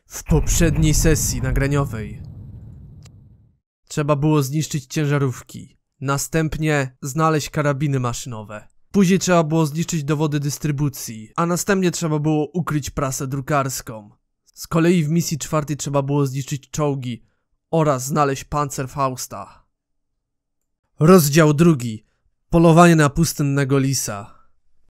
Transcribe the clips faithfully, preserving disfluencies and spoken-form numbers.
W poprzedniej sesji nagraniowej trzeba było zniszczyć ciężarówki, następnie znaleźć karabiny maszynowe. Później trzeba było zniszczyć dowody dystrybucji, a następnie trzeba było ukryć prasę drukarską. Z kolei w misji czwartej trzeba było zniszczyć czołgi oraz znaleźć Panzerfausta. Rozdział drugi. Polowanie na pustynnego lisa.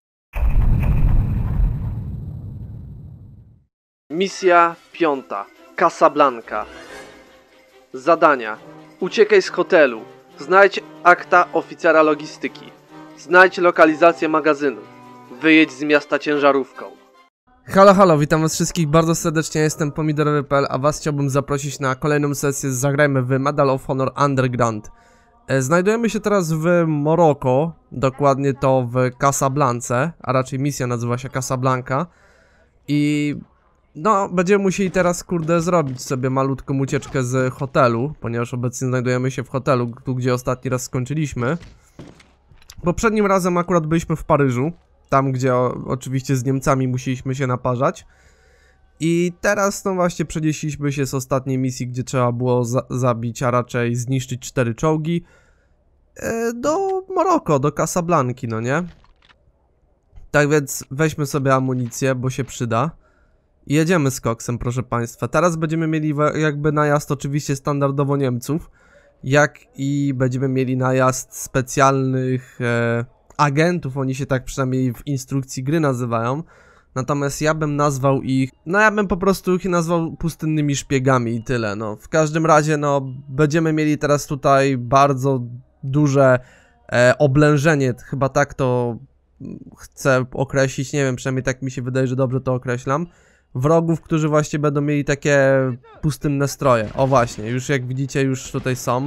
Misja piąta. Casablanca. Zadania. Uciekaj z hotelu. Znajdź akta oficera logistyki. Znajdź lokalizację magazynu. Wyjedź z miasta ciężarówką. Halo, halo, witam was wszystkich bardzo serdecznie, jestem pomidorowy kropka p l, a was chciałbym zaprosić na kolejną sesję z Zagrajmy w Medal of Honor Underground. Znajdujemy się teraz w Maroko, dokładnie to w Casablance, a raczej misja nazywa się Casablanca. I no, będziemy musieli teraz, kurde, zrobić sobie malutką ucieczkę z hotelu, ponieważ obecnie znajdujemy się w hotelu, tu gdzie ostatni raz skończyliśmy. Poprzednim razem akurat byliśmy w Paryżu, tam gdzie o, oczywiście z Niemcami musieliśmy się naparzać. I teraz no właśnie przenieśliśmy się z ostatniej misji, gdzie trzeba było za zabić, a raczej zniszczyć cztery czołgi, yy, do Maroko, do Casablanki, no nie? Tak więc weźmy sobie amunicję, bo się przyda. I jedziemy z koksem, proszę państwa. Teraz będziemy mieli jakby najazd oczywiście standardowo Niemców, jak i będziemy mieli najazd specjalnych e, agentów, oni się tak przynajmniej w instrukcji gry nazywają. Natomiast ja bym nazwał ich, no ja bym po prostu ich nazwał pustynnymi szpiegami i tyle, no. W każdym razie, no, będziemy mieli teraz tutaj bardzo duże e, oblężenie, chyba tak to chcę określić, nie wiem, przynajmniej tak mi się wydaje, że dobrze to określam. Wrogów, którzy właśnie będą mieli takie pustynne stroje. O właśnie, już jak widzicie, już tutaj są.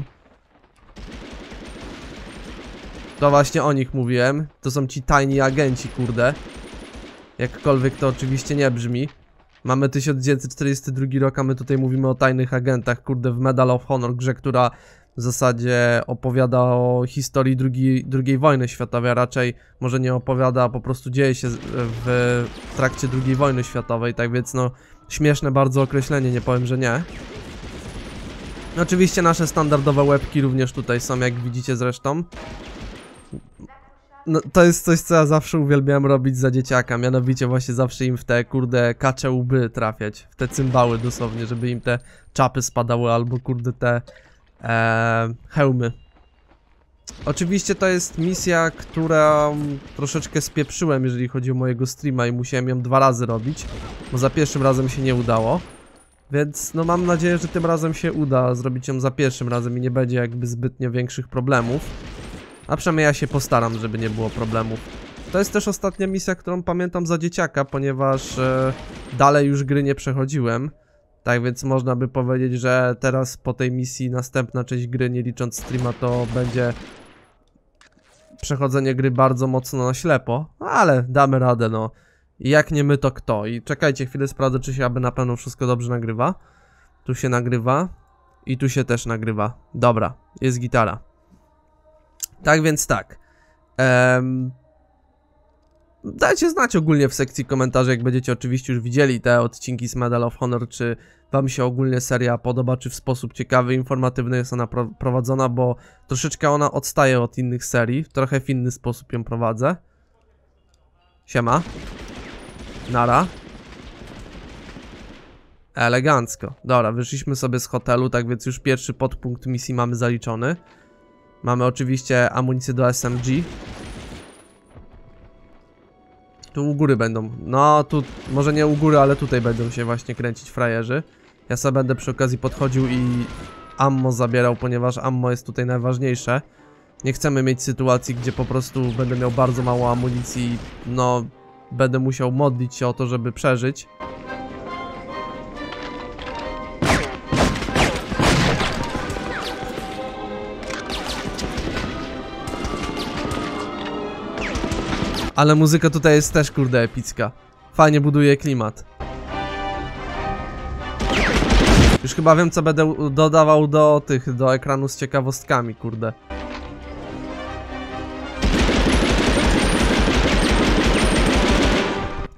To właśnie o nich mówiłem. To są ci tajni agenci, kurde. Jakkolwiek to oczywiście nie brzmi. Mamy tysiąc dziewięćset czterdziesty drugi rok, a my tutaj mówimy o tajnych agentach, kurde, w Medal of Honor, grze, która w zasadzie opowiada o historii drugiej, drugiej wojny światowej, a raczej może nie opowiada, a po prostu dzieje się w trakcie drugiej wojny światowej, tak więc no śmieszne bardzo określenie, nie powiem, że nie. Oczywiście nasze standardowe łebki również tutaj są, jak widzicie zresztą. No, to jest coś, co ja zawsze uwielbiałem robić za dzieciaka, mianowicie właśnie zawsze im w te, kurde, kacze łby trafiać, w te cymbały dosłownie, żeby im te czapy spadały, albo kurde te Eee, hełmy. Oczywiście to jest misja, którą troszeczkę spieprzyłem, jeżeli chodzi o mojego streama i musiałem ją dwa razy robić, bo za pierwszym razem się nie udało. Więc no mam nadzieję, że tym razem się uda zrobić ją za pierwszym razem i nie będzie jakby zbytnio większych problemów. A przynajmniej ja się postaram, żeby nie było problemów. To jest też ostatnia misja, którą pamiętam za dzieciaka, ponieważ e, dalej już gry nie przechodziłem. Tak więc można by powiedzieć, że teraz po tej misji następna część gry, nie licząc streama, to będzie przechodzenie gry bardzo mocno na ślepo, ale damy radę, no. I jak nie my, to kto? I czekajcie chwilę, sprawdzę, czy się aby na pewno wszystko dobrze nagrywa. Tu się nagrywa i tu się też nagrywa. Dobra, jest gitara. Tak więc tak. Ehm... Dajcie znać ogólnie w sekcji komentarzy, jak będziecie oczywiście już widzieli te odcinki z Medal of Honor, czy wam się ogólnie seria podoba, czy w sposób ciekawy, informatywny jest ona pro prowadzona, bo troszeczkę ona odstaje od innych serii, trochę w inny sposób ją prowadzę. Siema. Nara. Elegancko. Dobra, wyszliśmy sobie z hotelu, tak więc już pierwszy podpunkt misji mamy zaliczony. Mamy oczywiście amunicję do S M G. Tu u góry będą, no tu, może nie u góry, ale tutaj będą się właśnie kręcić frajerzy. Ja sobie będę przy okazji podchodził i ammo zabierał, ponieważ ammo jest tutaj najważniejsze. Nie chcemy mieć sytuacji, gdzie po prostu będę miał bardzo mało amunicji, no będę musiał modlić się o to, żeby przeżyć. Ale muzyka tutaj jest też, kurde, epicka. Fajnie buduje klimat. Już chyba wiem, co będę dodawał do tych, do ekranu z ciekawostkami, kurde.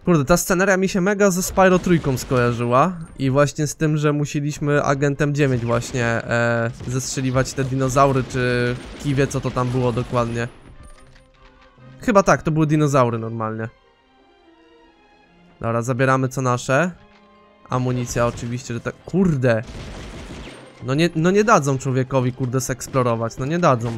Kurde, ta sceneria mi się mega ze Spyro trójką skojarzyła i właśnie z tym, że musieliśmy agentem dziewięć właśnie e, zestrzeliwać te dinozaury, czy kij wie co to tam było dokładnie. Chyba tak, to były dinozaury normalnie. Dobra, zabieramy co nasze. Amunicja oczywiście, że tak... Kurde! No nie, no nie dadzą człowiekowi, kurde, seksplorować, no nie dadzą.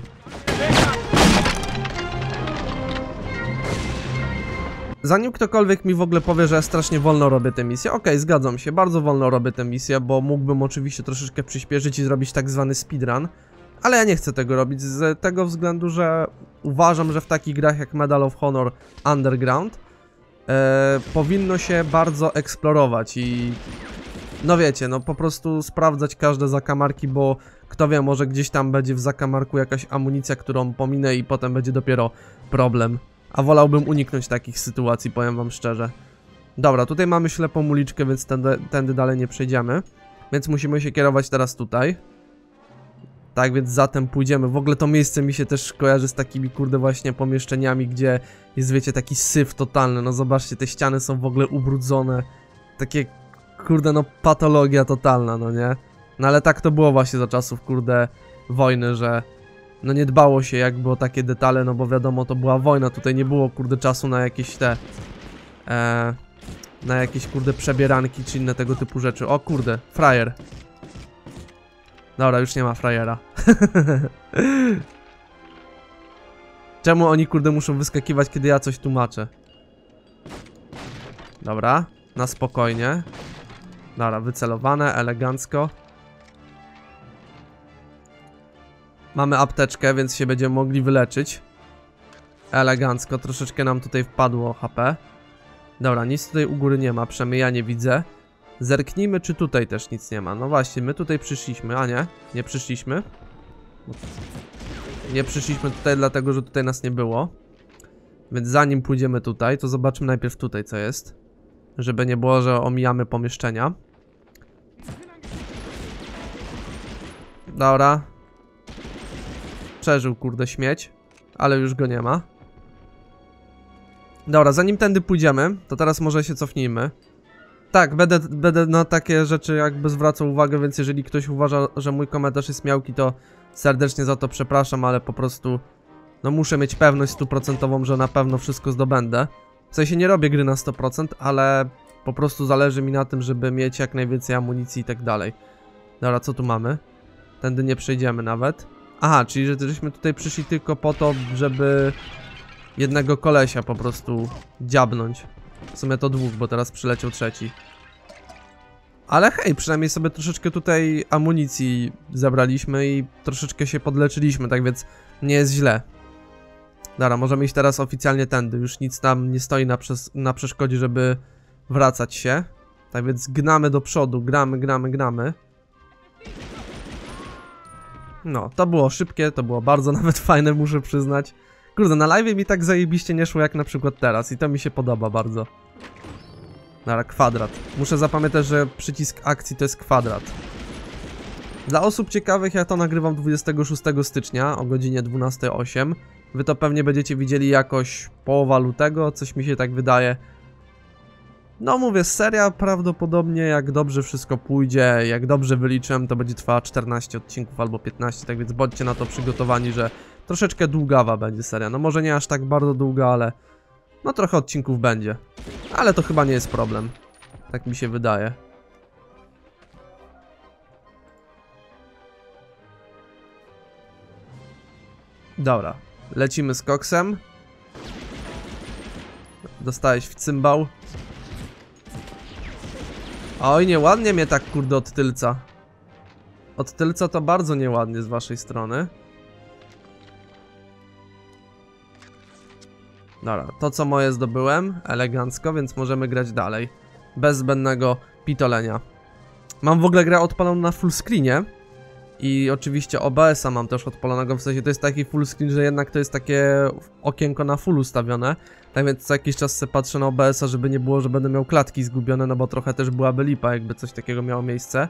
Zanim ktokolwiek mi w ogóle powie, że ja strasznie wolno robię tę misję, okej, okay, zgadzam się, bardzo wolno robię tę misję, bo mógłbym oczywiście troszeczkę przyspieszyć i zrobić tak zwany speedrun, ale ja nie chcę tego robić z tego względu, że uważam, że w takich grach jak Medal of Honor Underground e, powinno się bardzo eksplorować i no wiecie, no po prostu sprawdzać każde zakamarki, bo kto wie, może gdzieś tam będzie w zakamarku jakaś amunicja, którą pominę i potem będzie dopiero problem. A wolałbym uniknąć takich sytuacji, powiem wam szczerze. Dobra, tutaj mamy ślepą uliczkę, więc tędy, tędy dalej nie przejdziemy. Więc musimy się kierować teraz tutaj. Tak, więc zatem pójdziemy. W ogóle to miejsce mi się też kojarzy z takimi, kurde, właśnie pomieszczeniami, gdzie jest, wiecie, taki syf totalny. No zobaczcie, te ściany są w ogóle ubrudzone. Takie, kurde, no patologia totalna, no nie? No ale tak to było właśnie za czasów, kurde, wojny, że... No nie dbało się jakby o takie detale, no bo wiadomo, to była wojna, tutaj nie było, kurde, czasu na jakieś te... E, na jakieś, kurde, przebieranki czy inne tego typu rzeczy. O kurde, frajer. Dobra, już nie ma frajera. Czemu oni, kurde, muszą wyskakiwać, kiedy ja coś tłumaczę? Dobra, na spokojnie. Dobra, wycelowane, elegancko. Mamy apteczkę, więc się będziemy mogli wyleczyć. Elegancko, troszeczkę nam tutaj wpadło H P. Dobra, nic tutaj u góry nie ma, przynajmniej ja nie widzę. Zerknijmy, czy tutaj też nic nie ma. No właśnie, my tutaj przyszliśmy, a nie, nie przyszliśmy. Nie przyszliśmy tutaj dlatego, że tutaj nas nie było. Więc zanim pójdziemy tutaj, to zobaczmy najpierw tutaj, co jest. Żeby nie było, że omijamy pomieszczenia. Dobra. Przeżył, kurde, śmieć, ale już go nie ma. Dobra, zanim tędy pójdziemy, to teraz może się cofnijmy. Tak, będę, będę na takie rzeczy jakby zwracał uwagę, więc jeżeli ktoś uważa, że mój komentarz jest miałki, to serdecznie za to przepraszam, ale po prostu no muszę mieć pewność stuprocentową, że na pewno wszystko zdobędę. W sensie nie robię gry na sto procent, ale po prostu zależy mi na tym, żeby mieć jak najwięcej amunicji i tak dalej. Dobra, co tu mamy? Tędy nie przejdziemy nawet. Aha, czyli że żeśmy tutaj przyszli tylko po to, żeby jednego kolesia po prostu dziabnąć. W sumie to dwóch, bo teraz przyleciał trzeci. Ale hej, przynajmniej sobie troszeczkę tutaj amunicji zabraliśmy i troszeczkę się podleczyliśmy, tak więc nie jest źle. Dobra, możemy iść teraz oficjalnie tędy, już nic nam nie stoi na, przes na przeszkodzie, żeby wracać się. Tak więc gnamy do przodu, gramy, gramy, gramy. No, to było szybkie, to było bardzo nawet fajne, muszę przyznać. Kurde, na live mi tak zajebiście nie szło jak na przykład teraz i to mi się podoba bardzo. Dobra, kwadrat. Muszę zapamiętać, że przycisk akcji to jest kwadrat. Dla osób ciekawych, ja to nagrywam dwudziestego szóstego stycznia o godzinie dwunastej zero osiem. Wy to pewnie będziecie widzieli jakoś połowa lutego, coś mi się tak wydaje. No mówię, seria prawdopodobnie, jak dobrze wszystko pójdzie, jak dobrze wyliczyłem, to będzie trwała czternaście odcinków albo piętnaście, tak więc bądźcie na to przygotowani, że troszeczkę długawa będzie seria. No może nie aż tak bardzo długa, ale no trochę odcinków będzie. Ale to chyba nie jest problem, tak mi się wydaje. Dobra, lecimy z koksem. Dostałeś w cymbał. Oj, nieładnie mnie tak, kurde, od tylca. Od tylca to bardzo nieładnie z waszej strony. Dobra, to co moje zdobyłem, elegancko, więc możemy grać dalej. Bez zbędnego pitolenia. Mam w ogóle grę odpaloną na full screenie. I oczywiście O B S-a mam też odpalonego, w sensie to jest taki full screen, że jednak to jest takie okienko na full ustawione. Tak więc co jakiś czas sobie patrzę na O B S-a, żeby nie było, że będę miał klatki zgubione, no bo trochę też byłaby lipa, jakby coś takiego miało miejsce.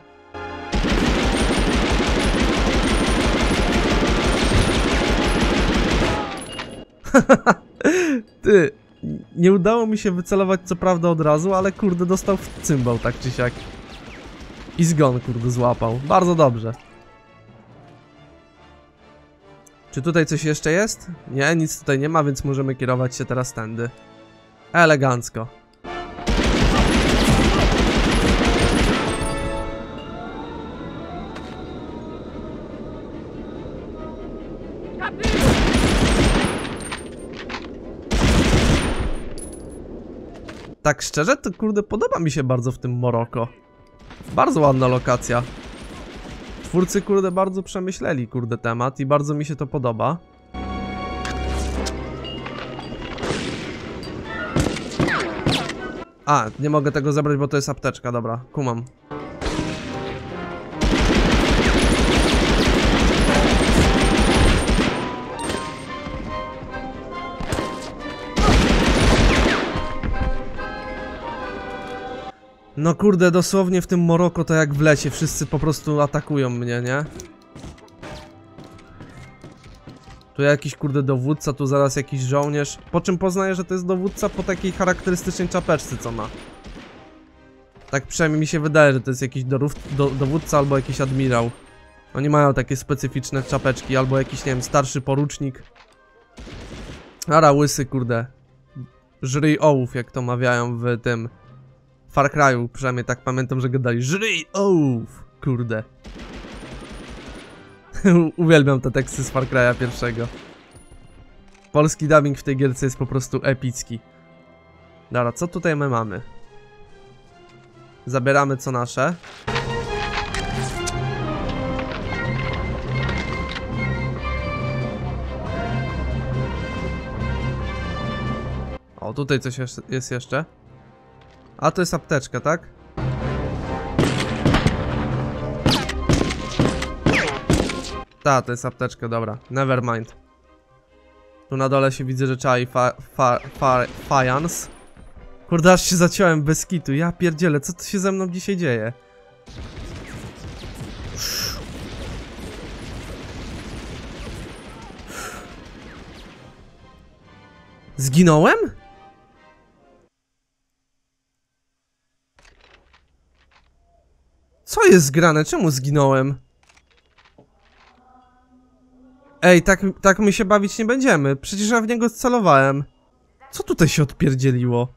Ty, nie udało mi się wycelować co prawda od razu, ale kurde dostał w cymbał tak czy siak. I zgon kurde złapał. Bardzo dobrze. Czy tutaj coś jeszcze jest? Nie, nic tutaj nie ma, więc możemy kierować się teraz tędy. Elegancko. Tak szczerze, to kurde podoba mi się bardzo w tym Maroko. Bardzo ładna lokacja. Twórcy kurde bardzo przemyśleli kurde temat i bardzo mi się to podoba. A, nie mogę tego zebrać, bo to jest apteczka, dobra, kumam. No kurde, dosłownie w tym Maroko to jak w lecie, wszyscy po prostu atakują mnie, nie? Tu jakiś kurde dowódca, tu zaraz jakiś żołnierz. Po czym poznaję, że to jest dowódca po takiej charakterystycznej czapeczce, co ma. Tak przynajmniej mi się wydaje, że to jest jakiś do, do, dowódca albo jakiś admirał. Oni mają takie specyficzne czapeczki, albo jakiś, nie wiem, starszy porucznik. Ara, łysy, kurde. Żryj ołów, jak to mawiają w tym Far Cry'u, przynajmniej tak pamiętam, że gadali. Żryj ołów, kurde. Uwielbiam te teksty z Far Cry'a pierwszego. Polski dubbing w tej gierce jest po prostu epicki. Dobra, co tutaj my mamy? Zabieramy co nasze. O, tutaj coś jest jeszcze. A to jest apteczka, tak? Ta, to jest apteczka, dobra. Never mind. Tu na dole się widzę, że czai fa, fa, fa, fajans. Kurde, aż się zaciąłem bez kitu. Ja pierdzielę, co tu się ze mną dzisiaj dzieje? Zginąłem? Co jest zgrane? Czemu zginąłem? Ej, tak, tak my się bawić nie będziemy. Przecież ja w niego celowałem. Co tutaj się odpierdzieliło?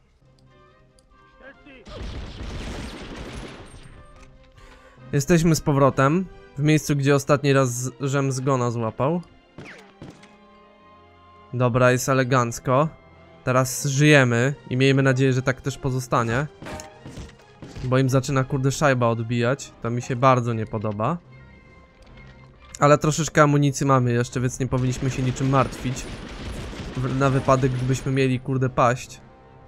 Jesteśmy z powrotem. W miejscu, gdzie ostatni raz żem zgona złapał. Dobra, jest elegancko. Teraz żyjemy i miejmy nadzieję, że tak też pozostanie. Bo im zaczyna kurde szajba odbijać. To mi się bardzo nie podoba. Ale troszeczkę amunicji mamy jeszcze, więc nie powinniśmy się niczym martwić. Na wypadek, gdybyśmy mieli kurde paść.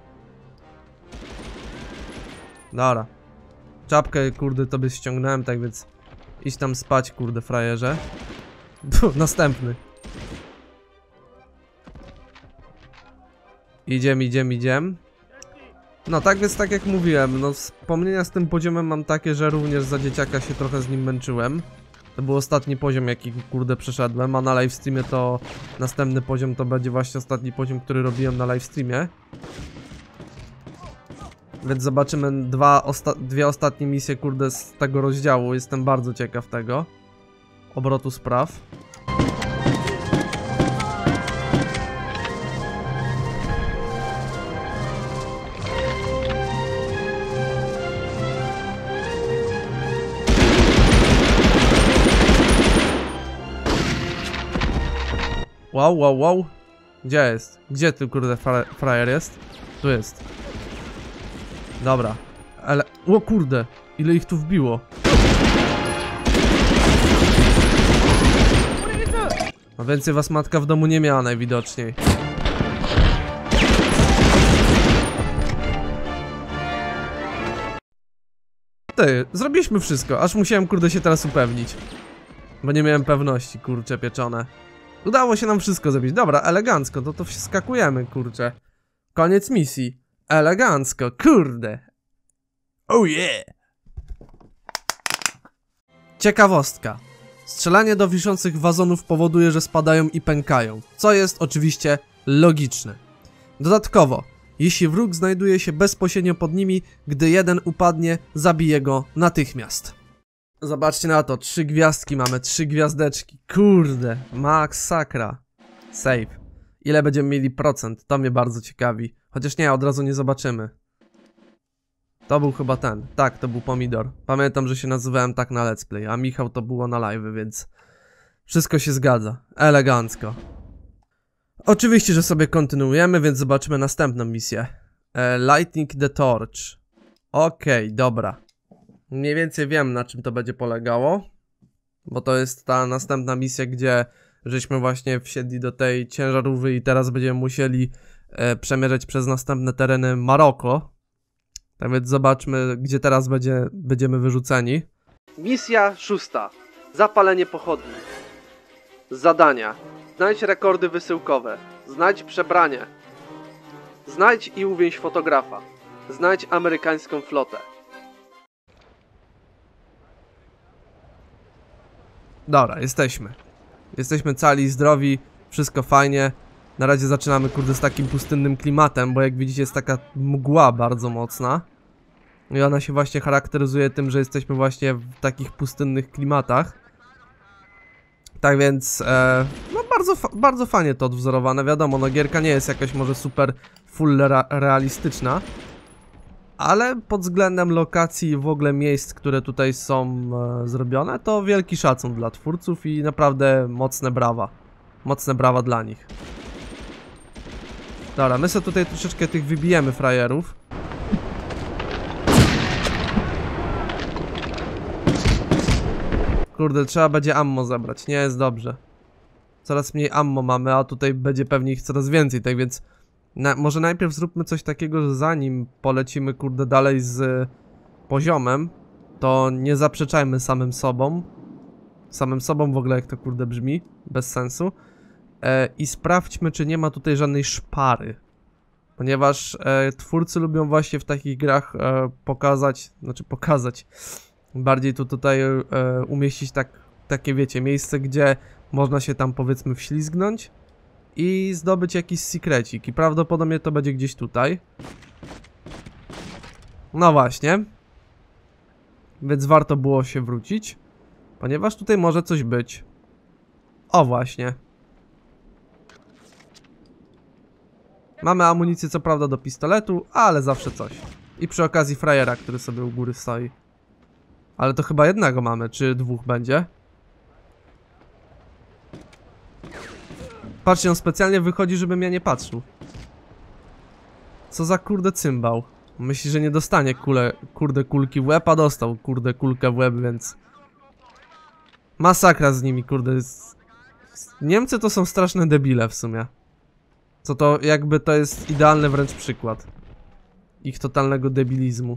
Dobra. Czapkę kurde tobie ściągnąłem, tak więc idź tam spać kurde frajerze. Puh, następny. Idziemy, idziemy, idziemy. No tak więc tak jak mówiłem, no wspomnienia z tym poziomem mam takie, że również za dzieciaka się trochę z nim męczyłem. To był ostatni poziom, jaki kurde przeszedłem, a na livestreamie to następny poziom to będzie właśnie ostatni poziom, który robiłem na livestreamie. Więc zobaczymy dwa osta dwie ostatnie misje kurde z tego rozdziału, jestem bardzo ciekaw tego obrotu spraw. Wow, wow, wow. Gdzie jest? Gdzie ty kurde fra frajer jest? Tu jest. Dobra. Ale... O kurde. Ile ich tu wbiło. A więcej was matka w domu nie miała najwidoczniej. Ty, zrobiliśmy wszystko. Aż musiałem kurde się teraz upewnić. Bo nie miałem pewności, kurcze pieczone. Udało się nam wszystko zrobić. Dobra, elegancko, to to wskakujemy, kurczę. Koniec misji. Elegancko, kurde. Oh yeah. Ciekawostka. Strzelanie do wiszących wazonów powoduje, że spadają i pękają, co jest oczywiście logiczne. Dodatkowo, Jeśli wróg znajduje się bezpośrednio pod nimi, gdy jeden upadnie, zabije go natychmiast. Zobaczcie na to, trzy gwiazdki mamy, trzy gwiazdeczki. Kurde, masakra. Save. Ile będziemy mieli procent? To mnie bardzo ciekawi. Chociaż nie, od razu nie zobaczymy. To był chyba ten. Tak, to był pomidor. Pamiętam, że się nazywałem tak na let's play, a Michał to było na live, więc wszystko się zgadza. Elegancko. Oczywiście, że sobie kontynuujemy, więc zobaczymy następną misję. E, Lightning the Torch. Okej, okay, dobra. Mniej więcej wiem, na czym to będzie polegało. Bo to jest ta następna misja, gdzie żeśmy właśnie wsiedli do tej ciężarówki i teraz będziemy musieli e, przemierzać przez następne tereny Maroko. Tak więc zobaczmy, gdzie teraz będzie, będziemy wyrzuceni. Misja szósta. Zapalenie pochodni. Zadania. Znajdź rekordy wysyłkowe. Znajdź przebranie. Znajdź i uwięź fotografa. Znajdź amerykańską flotę. Dobra, jesteśmy. Jesteśmy cali i zdrowi, wszystko fajnie. Na razie zaczynamy, kurde, z takim pustynnym klimatem, bo jak widzicie jest taka mgła bardzo mocna. I ona się właśnie charakteryzuje tym, że jesteśmy właśnie w takich pustynnych klimatach. Tak więc, e, no bardzo, fa bardzo fajnie to odwzorowane. Wiadomo, no gierka nie jest jakaś może super full re realistyczna. Ale pod względem lokacji i w ogóle miejsc, które tutaj są e, zrobione, to wielki szacun dla twórców i naprawdę mocne brawa. Mocne brawa dla nich. Dobra, my sobie tutaj troszeczkę tych wybijemy frajerów. Kurde, trzeba będzie ammo zabrać, nie jest dobrze. Coraz mniej ammo mamy, a tutaj będzie pewnie ich coraz więcej, tak więc na, może najpierw zróbmy coś takiego, że zanim polecimy, kurde, dalej z poziomem, to nie zaprzeczajmy samym sobą. Samym sobą w ogóle, jak to, kurde, brzmi, bez sensu. E, I sprawdźmy, czy nie ma tutaj żadnej szpary. Ponieważ e, twórcy lubią właśnie w takich grach e, pokazać, znaczy pokazać, bardziej tu tutaj e, umieścić tak, takie, wiecie, miejsce, gdzie można się tam, powiedzmy, wślizgnąć i zdobyć jakiś secrecik. I prawdopodobnie to będzie gdzieś tutaj. No właśnie. Więc warto było się wrócić, ponieważ tutaj może coś być. O właśnie. Mamy amunicję co prawda do pistoletu, ale zawsze coś. I przy okazji frajera, który sobie u góry stoi. Ale to chyba jednego mamy, czy dwóch będzie? Patrzcie, on specjalnie wychodzi, żebym ja nie patrzył. Co za, kurde, cymbał. Myśli, że nie dostanie kule, kurde, kulki w łeb, a dostał, kurde, kulkę w łeb, więc... Masakra z nimi, kurde. Niemcy to są straszne debile w sumie. Co to jakby to jest idealny wręcz przykład ich totalnego debilizmu.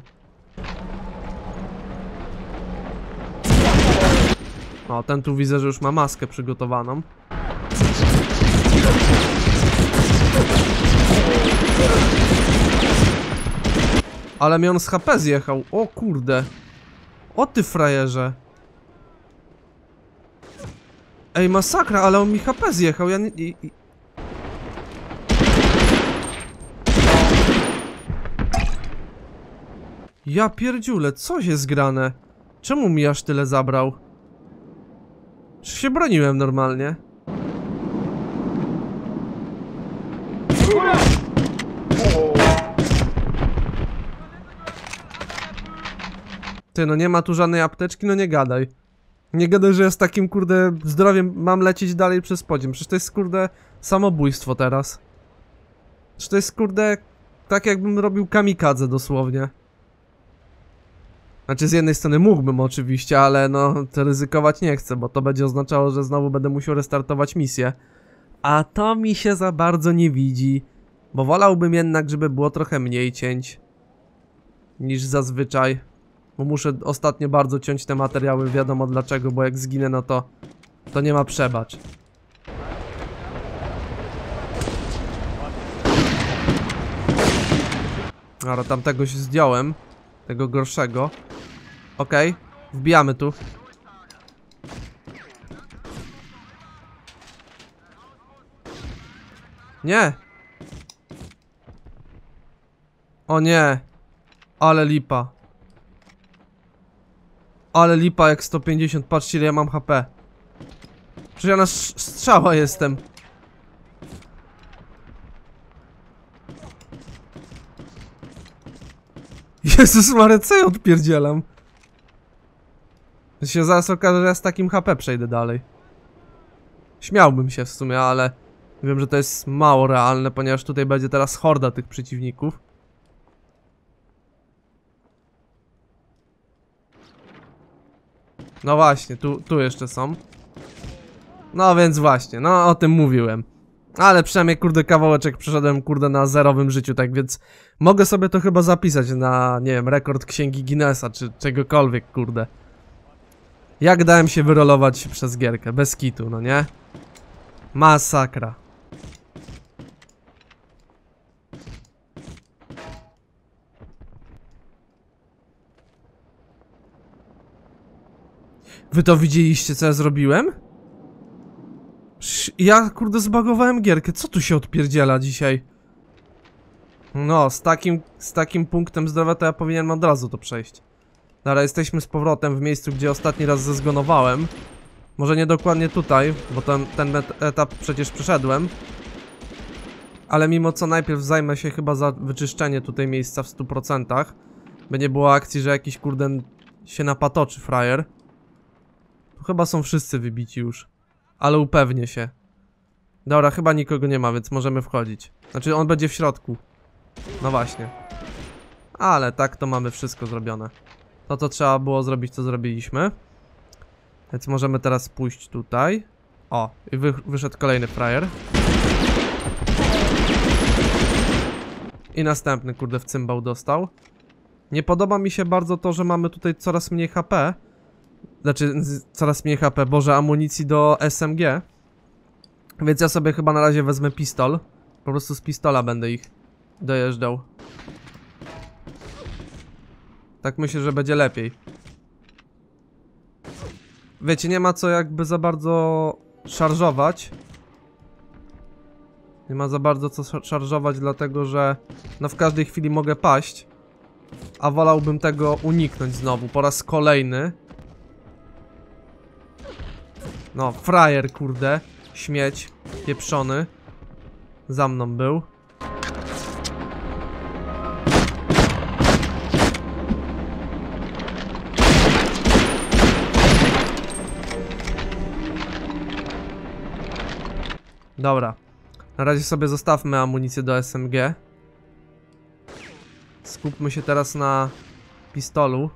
O, ten tu widzę, że już ma maskę przygotowaną. Ale mi on z H P zjechał. O kurde. O ty frajerze. Ej, masakra, ale on mi H P zjechał. Ja nie... I, i... Ja pierdziule, co się zgrane? Czemu mi aż tyle zabrał? Czy się broniłem normalnie? Ty, no nie ma tu żadnej apteczki, no nie gadaj. Nie gadaj, że ja z takim, kurde, zdrowiem mam lecieć dalej przez podziem. Przecież to jest, kurde, samobójstwo teraz. Przecież to jest, kurde, tak jakbym robił kamikadze dosłownie. Znaczy, z jednej strony mógłbym oczywiście, ale no, to ryzykować nie chcę, bo to będzie oznaczało, że znowu będę musiał restartować misję. A to mi się za bardzo nie widzi, bo wolałbym jednak, żeby było trochę mniej cięć niż zazwyczaj. Bo muszę ostatnio bardzo ciąć te materiały, wiadomo dlaczego, bo jak zginę, no to to nie ma przebacz. Dobra, tamtego się zdjąłem, tego gorszego. Okej, okay, wbijamy tu. Nie! O nie. Ale lipa. Ale lipa jak sto pięćdziesiąt. Patrzcie ile ja mam H P. Przecież ja na strzała jestem. Jezus Maria, co ja odpierdzielam? To się zaraz okaże, że ja z takim H P przejdę dalej. Śmiałbym się w sumie, ale wiem, że to jest mało realne, ponieważ tutaj będzie teraz horda tych przeciwników. No właśnie, tu, tu jeszcze są. No więc właśnie, no o tym mówiłem. Ale przynajmniej kurde kawałeczek przeszedłem kurde na zerowym życiu, tak więc mogę sobie to chyba zapisać na, nie wiem, rekord księgi Guinnessa, czy czegokolwiek kurde. Jak dałem się wyrolować przez gierkę, bez kitu, no nie? Masakra. Wy to widzieliście, co ja zrobiłem? Ja kurde zbagowałem gierkę, co tu się odpierdziela dzisiaj? No, z takim, z takim punktem zdrowia to ja powinienem od razu to przejść. Dobra, jesteśmy z powrotem w miejscu, gdzie ostatni raz zezgonowałem. Może nie dokładnie tutaj, bo ten, ten etap przecież przeszedłem. Ale mimo co najpierw zajmę się chyba za wyczyszczenie tutaj miejsca w stu procentach. By nie było akcji, że jakiś kurde się napatoczy frajer. Tu chyba są wszyscy wybici już. Ale upewnię się. Dobra, chyba nikogo nie ma, więc możemy wchodzić. Znaczy on będzie w środku. No właśnie. Ale tak to mamy wszystko zrobione. To co trzeba było zrobić, co zrobiliśmy. Więc możemy teraz pójść tutaj. O, i wy, wyszedł kolejny frajer. I następny kurde w cymbał dostał. Nie podoba mi się bardzo to, że mamy tutaj coraz mniej H P. Znaczy, coraz mniej H P, boże, amunicji do S M G. Więc ja sobie chyba na razie wezmę pistol. Po prostu z pistola będę ich dojeżdżał. Tak myślę, że będzie lepiej. Wiecie, nie ma co jakby za bardzo szarżować. Nie ma za bardzo co szarżować, dlatego że no w każdej chwili mogę paść. A wolałbym tego uniknąć znowu, po raz kolejny. No, frajer, kurde. Śmieć, pieprzony. Za mną był. Dobra. Na razie sobie zostawmy amunicję do S M G. Skupmy się teraz na pistolu.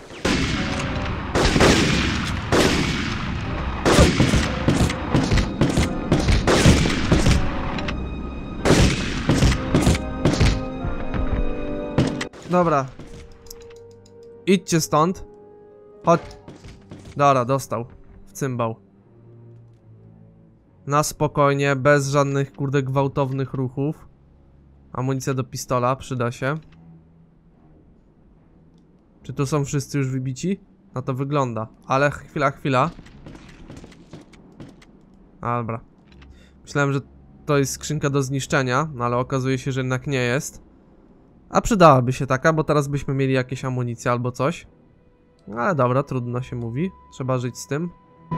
Dobra. Idźcie stąd. Chodź. Dobra, dostał. W cymbał. Na spokojnie, bez żadnych kurde gwałtownych ruchów. Amunicja do pistola, przyda się. Czy tu są wszyscy już wybici? No to wygląda. Ale chwila, chwila. Dobra. Myślałem, że to jest skrzynka do zniszczenia, no ale okazuje się, że jednak nie jest. A przydałaby się taka, bo teraz byśmy mieli jakieś amunicje albo coś. Ale dobra, trudno się mówi. Trzeba żyć z tym.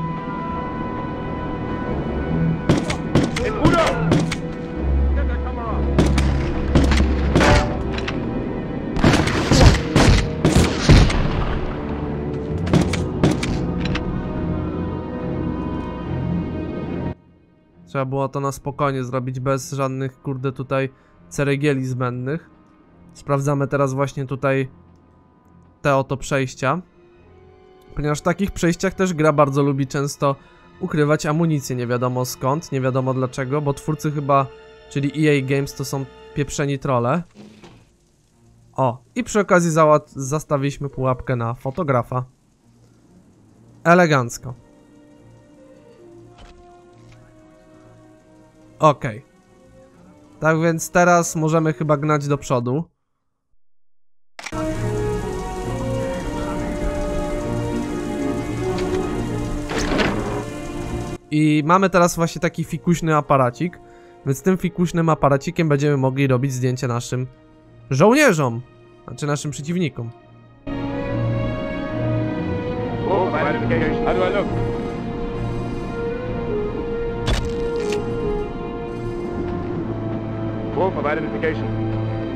Trzeba było to na spokojnie zrobić, bez żadnych kurde tutaj ceregieli zbędnych. Sprawdzamy teraz właśnie tutaj te oto przejścia. Ponieważ w takich przejściach też gra bardzo lubi często ukrywać amunicję, nie wiadomo skąd, nie wiadomo dlaczego, bo twórcy chyba, czyli E A Games, to są pieprzeni trolle. O, i przy okazji zastawiliśmy pułapkę na fotografa. Elegancko. Okej. Okay. Tak więc teraz możemy chyba gnać do przodu. I mamy teraz właśnie taki fikuśny aparacik. Więc tym fikuśnym aparacikiem będziemy mogli robić zdjęcie naszym żołnierzom. Znaczy naszym przeciwnikom. Wolf of identification. How do I look? Wolf of identification.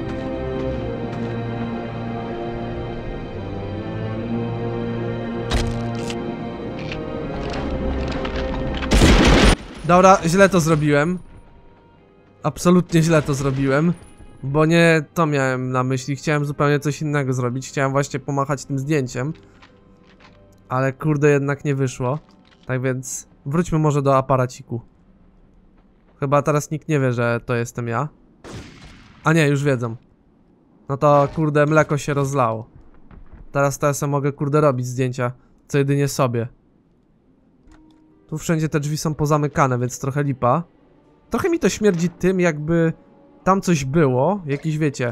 Dobra, źle to zrobiłem. Absolutnie źle to zrobiłem. Bo nie to miałem na myśli, chciałem zupełnie coś innego zrobić. Chciałem właśnie pomachać tym zdjęciem. Ale kurde, jednak nie wyszło. Tak więc wróćmy może do aparaciku. Chyba teraz nikt nie wie, że to jestem ja. A nie, już wiedzą. No to kurde, mleko się rozlało. Teraz to ja sobie mogę kurde robić zdjęcia. Co jedynie sobie. Tu wszędzie te drzwi są pozamykane, więc trochę lipa. Trochę mi to śmierdzi tym, jakby tam coś było, jakiś wiecie.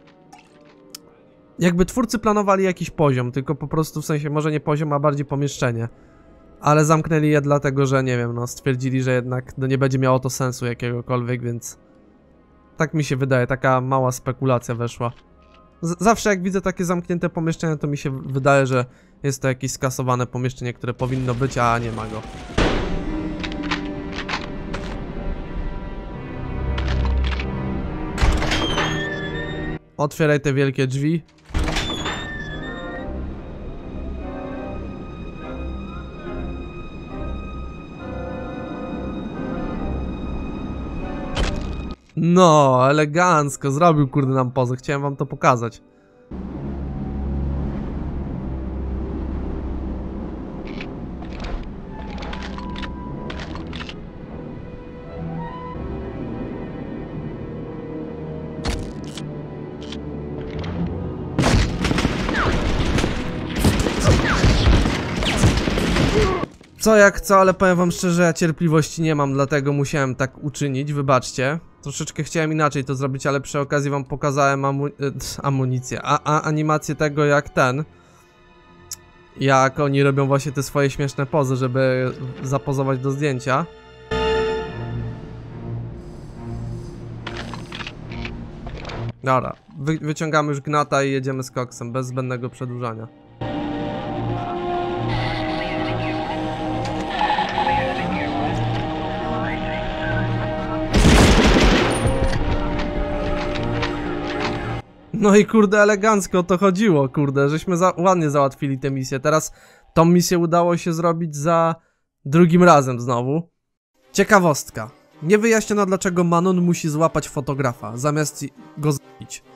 Jakby twórcy planowali jakiś poziom, tylko po prostu w sensie może nie poziom, a bardziej pomieszczenie. Ale zamknęli je dlatego, że nie wiem, no stwierdzili, że jednak no, nie będzie miało to sensu jakiegokolwiek, więc tak mi się wydaje, taka mała spekulacja weszła. Z zawsze jak widzę takie zamknięte pomieszczenia, to mi się wydaje, że jest to jakieś skasowane pomieszczenie, które powinno być, a nie ma go. Otwieraj te wielkie drzwi. No, elegancko, zrobił kurde nam pozę, chciałem wam to pokazać. Co jak co, ale powiem wam szczerze, ja cierpliwości nie mam, dlatego musiałem tak uczynić, wybaczcie. Troszeczkę chciałem inaczej to zrobić, ale przy okazji wam pokazałem amu amunicję, a, a animację tego jak ten. Jak oni robią właśnie te swoje śmieszne pozy, żeby zapozować do zdjęcia. Dobra, wy wyciągamy już gnata i jedziemy z koksem, bez zbędnego przedłużania. No i kurde, elegancko o to chodziło, kurde, żeśmy za ładnie załatwili tę misję. Teraz tą misję udało się zrobić za drugim razem znowu. Ciekawostka. Nie wyjaśniono, dlaczego Manon musi złapać fotografa, zamiast go zabić.